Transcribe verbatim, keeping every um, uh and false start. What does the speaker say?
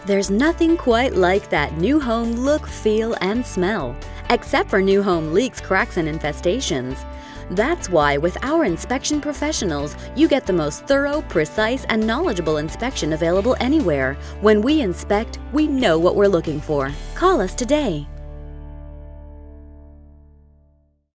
There's nothing quite like that new home look, feel, and smell, except for new home leaks, cracks, and infestations. That's why with our inspection professionals, you get the most thorough, precise, and knowledgeable inspection available anywhere. When we inspect, we know what we're looking for. Call us today.